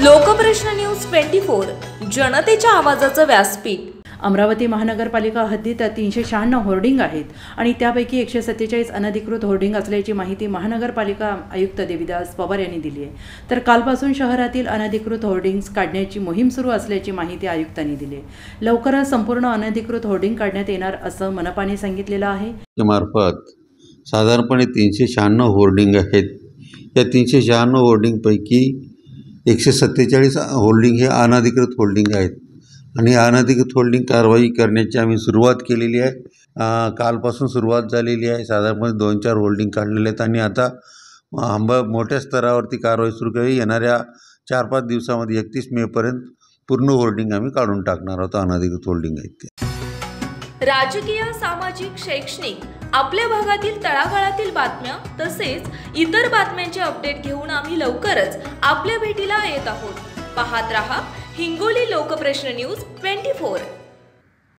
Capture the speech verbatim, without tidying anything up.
Lokprashna news twenty four जनतेच्या आवाजाचं व्यासपीठ। अमरावती महानगरपालिका हद्दीत तीनशे शहाण्णव होर्डिंग आहेत आणि त्यापैकी एकशे सत्तेचाळीस अनधिकृत होर्डिंग असल्याची माहिती महानगरपालिका आयुक्त देविदास पवार यांनी दिली आहे। तर कालपासून शहरातील अनधिकृत होर्डिंग्स काढण्याची मोहीम सुरू असल्याची माहिती आयुक्तांनी दिली आहे। लवकरच संपूर्ण अनधिकृत होर्डिंग काढण्यात येणार असं मनपाने सांगितलेलं आहे। मार्फत साधारणपणे तीनशे शहाण्णव होर्डिंग आहेत। या तीनशे शहाण्णव होर्डिंग पैकी एकशे सत्तेचाळीस होल्डिंग हे अनधिकृत होल्डिंग आहेत आणि अनधिकृत होल्डिंग कारवाई करण्याची आम्ही सुरुवात केलेली आहे। कालपासून सुरुवात झालेली आहे। साधारणपणे दोन चार होल्डिंग काढलेले आहेत आणि आता आंबा मोठ्या स्तरावरती कारवाई सुरू केली। येणाऱ्या चार पाच दिवसामध्ये एकतीस मेपर्यंत पूर्ण होल्डिंग आम्ही काढून टाकणार आहोत। अनधिकृत होल्डिंग आहेत ते राजकीय, सामाजिक, शैक्षणिक आपल्या भागातील तळागाळातील बातम्या तसेच इतर बातम्यांचे अपडेट घेऊन आम्ही लवकरच आपल्या भेटीला येत आहोत। पाहत रहा Hingoli Lokprashna news twenty four.